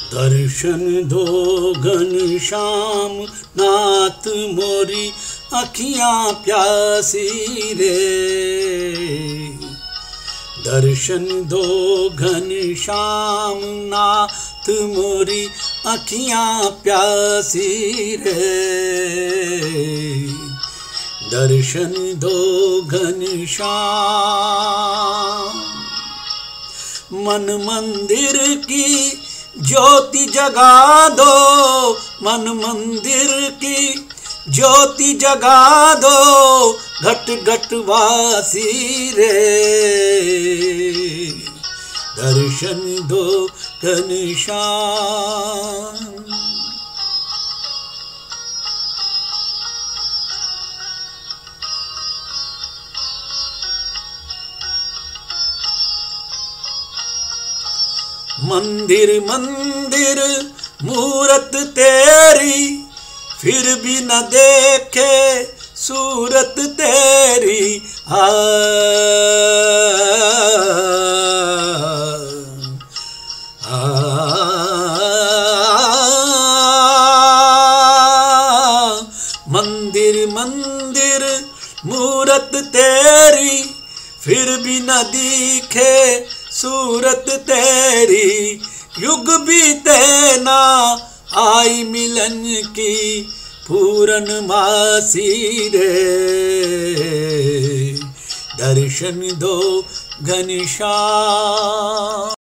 दर्शन दो घनश्याम नाथ मोरी अखियाँ प्यासी रे। दर्शन दो घनश्याम नाथ मोरी अखियाँ प्यासी रे। दर्शन दो घनश्याम। मन मंदिर की ज्योति जगा दो, मन मंदिर की ज्योति जगा दो, घट घट वासी रे। दर्शन दो घनश्याम। मंदिर मंदिर मूरत तेरी, फिर भी न देखे सूरत तेरी। मंदिर मंदिर मूरत तेरी, फिर भी न दिखे सूरत तेरी। युग बीते ना आई मिलन की पूर्णमासी रे। दर्शन दो घनश्याम।